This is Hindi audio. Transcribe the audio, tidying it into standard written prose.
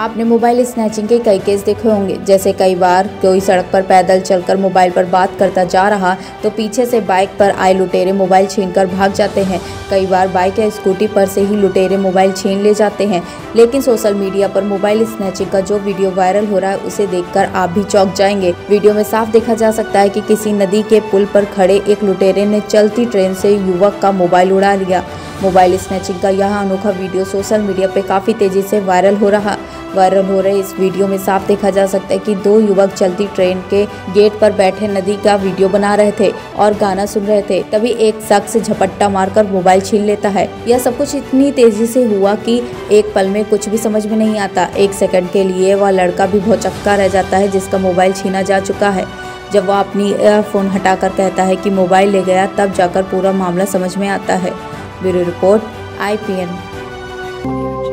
आपने मोबाइल स्नैचिंग के कई केस देखे होंगे, जैसे कई बार कोई सड़क पर पैदल चलकर मोबाइल पर बात करता जा रहा तो पीछे से बाइक पर आए लुटेरे मोबाइल छीनकर भाग जाते हैं। कई बार बाइक या स्कूटी पर से ही लुटेरे मोबाइल छीन ले जाते हैं। लेकिन सोशल मीडिया पर मोबाइल स्नैचिंग का जो वीडियो वायरल हो रहा है उसे देखकर आप भी चौंक जाएंगे। वीडियो में साफ देखा जा सकता है कि किसी नदी के पुल पर खड़े एक लुटेरे ने चलती ट्रेन से युवक का मोबाइल उड़ा लिया। मोबाइल स्नैचिंग का यह अनोखा वीडियो सोशल मीडिया पे काफी तेजी से वायरल हो रहे इस वीडियो में साफ देखा जा सकता है कि दो युवक चलती ट्रेन के गेट पर बैठे नदी का वीडियो बना रहे थे और गाना सुन रहे थे। तभी एक शख्स झपट्टा मारकर मोबाइल छीन लेता है। यह सब कुछ इतनी तेजी से हुआ कि एक पल में कुछ भी समझ में नहीं आता। एक सेकंड के लिए वह लड़का भी भौचक्का रह जाता है जिसका मोबाइल छीना जा चुका है। जब वह अपनी ईयरफोन हटाकर कहता है कि मोबाइल ले गया, तब जाकर पूरा मामला समझ में आता है। Bureau report IPN।